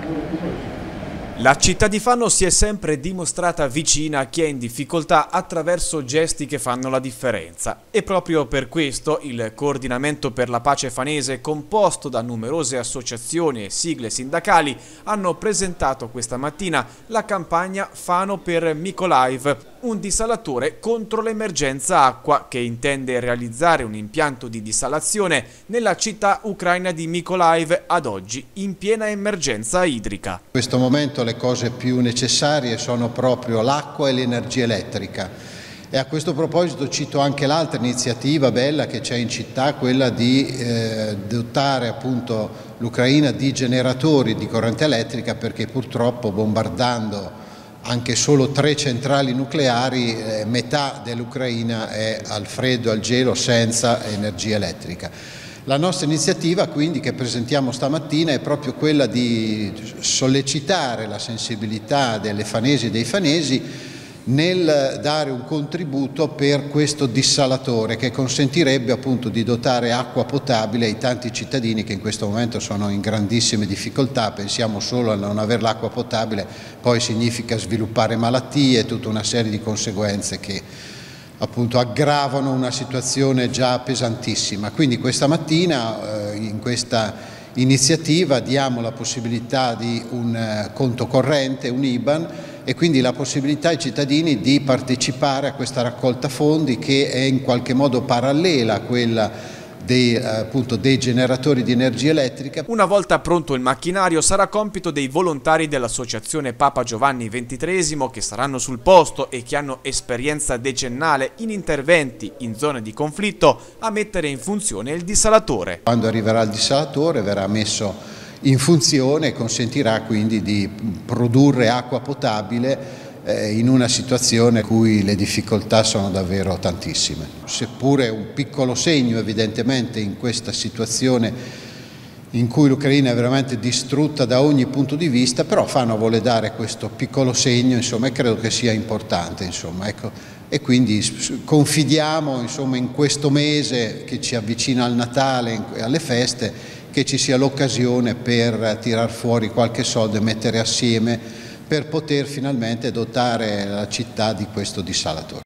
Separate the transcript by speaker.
Speaker 1: La città di Fano si è sempre dimostrata vicina a chi è in difficoltà attraverso gesti che fanno la differenza e proprio per questo il Coordinamento per la Pace Fanese, composto da numerose associazioni e sigle sindacali, hanno presentato questa mattina la campagna Fano per Mykolaiv, un dissalatore contro l'emergenza acqua che intende realizzare un impianto di dissalazione nella città ucraina di Mykolaiv, ad oggi in piena emergenza idrica.
Speaker 2: In questo momento le cose più necessarie sono proprio l'acqua e l'energia elettrica. E a questo proposito cito anche l'altra iniziativa bella che c'è in città, quella di dotare appunto l'Ucraina di generatori di corrente elettrica, perché purtroppo bombardando anche solo 3 centrali nucleari, metà dell'Ucraina è al freddo, al gelo, senza energia elettrica. La nostra iniziativa quindi che presentiamo stamattina è proprio quella di sollecitare la sensibilità delle fanesi e dei fanesi nel dare un contributo per questo dissalatore che consentirebbe appunto di dotare acqua potabile ai tanti cittadini che in questo momento sono in grandissime difficoltà. Pensiamo solo a non avere l'acqua potabile, poi significa sviluppare malattie e tutta una serie di conseguenze che appunto aggravano una situazione già pesantissima. Quindi questa mattina in questa iniziativa diamo la possibilità di un conto corrente, un IBAN, e quindi la possibilità ai cittadini di partecipare a questa raccolta fondi che è in qualche modo parallela a quella dei generatori di energia elettrica.
Speaker 1: Una volta pronto il macchinario sarà compito dei volontari dell'associazione Papa Giovanni XXIII che saranno sul posto e che hanno esperienza decennale in interventi in zone di conflitto a mettere in funzione il dissalatore.
Speaker 2: Quando arriverà il dissalatore verrà messo in funzione e consentirà quindi di produrre acqua potabile in una situazione in cui le difficoltà sono davvero tantissime. Seppure un piccolo segno evidentemente in questa situazione in cui l'Ucraina è veramente distrutta da ogni punto di vista, però Fano vuole dare questo piccolo segno, insomma, e credo che sia importante, insomma, ecco. E quindi confidiamo, insomma, in questo mese che ci avvicina al Natale e alle feste, che ci sia l'occasione per tirar fuori qualche soldo e mettere assieme per poter finalmente dotare la città di questo dissalatore.